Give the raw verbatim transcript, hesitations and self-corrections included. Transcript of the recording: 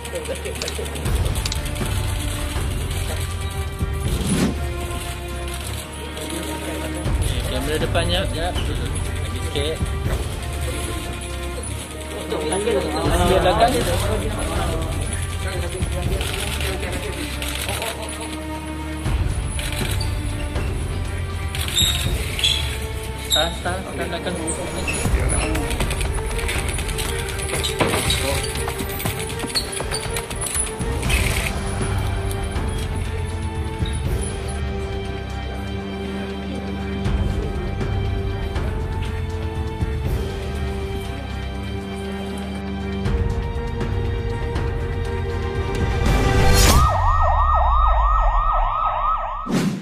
Kamera depannya, sekejap. Lagi sikit. Lagi belakang. Tahan, tahan, tahan belakang. You